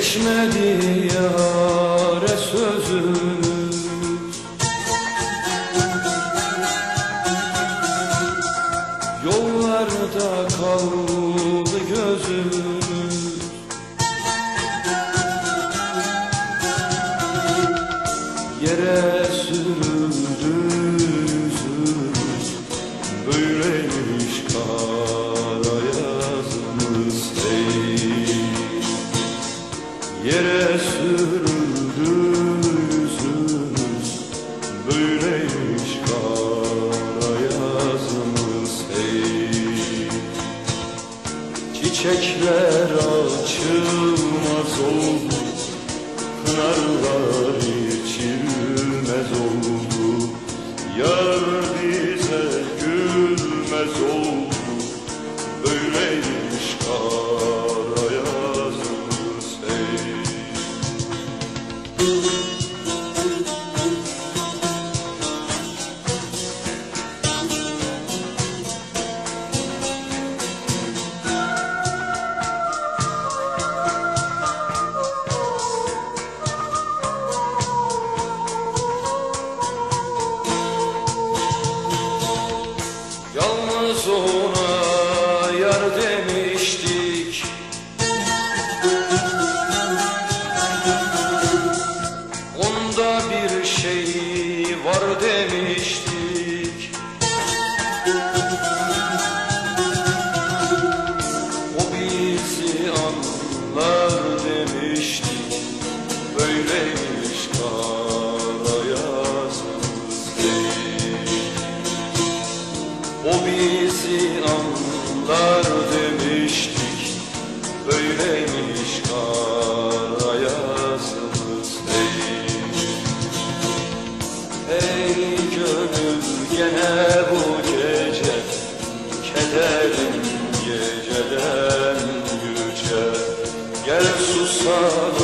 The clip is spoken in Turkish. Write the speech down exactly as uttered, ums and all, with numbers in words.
Geçmedi yâre sözümüz, yollarda kaldı gözümüz. Yere sürüldü yüzümüz, böyleymiş kara yazımız ey. Yere sürüldü yüzümüz, böyleymiş kara yazımız ey. Çiçekler açılmaz oldu, pınarlar içilmez oldu. Yar bize gülmez oldu, böyleymiş kara yazımız ey. Yalnız ona yar demiştik, onda bir şey var demiştik. O bizi anlar demiştik, böyleymiş kara yazımız ey. O bizi anlar demiştik, böyleymiş kara yazımız ey. Ey gönül gene bu gece, kederin geceden yüce. Gel susalım